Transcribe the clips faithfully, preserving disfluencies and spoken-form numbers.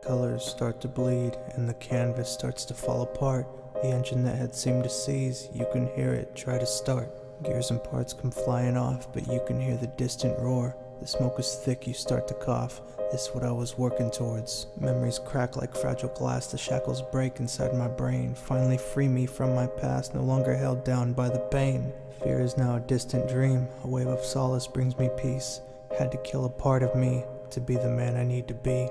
Colors start to bleed, and the canvas starts to fall apart. The engine that had seemed to seize, you can hear it try to start. Gears and parts come flying off, but you can hear the distant roar. The smoke is thick, you start to cough. This is what I was working towards. Memories crack like fragile glass, the shackles break inside my brain. Finally free me from my past, no longer held down by the pain. Fear is now a distant dream, a wave of solace brings me peace. Had to kill a part of me to be the man I need to be.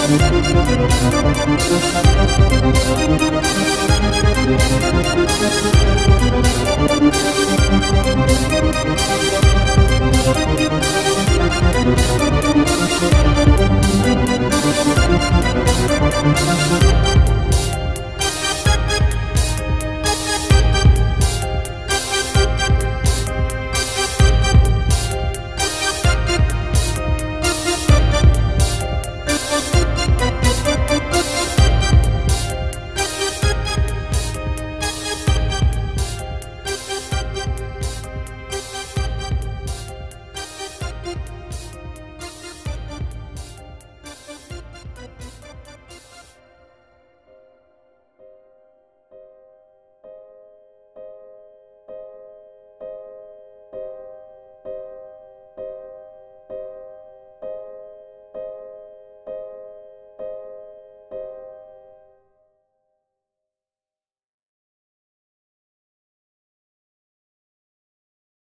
Thank you.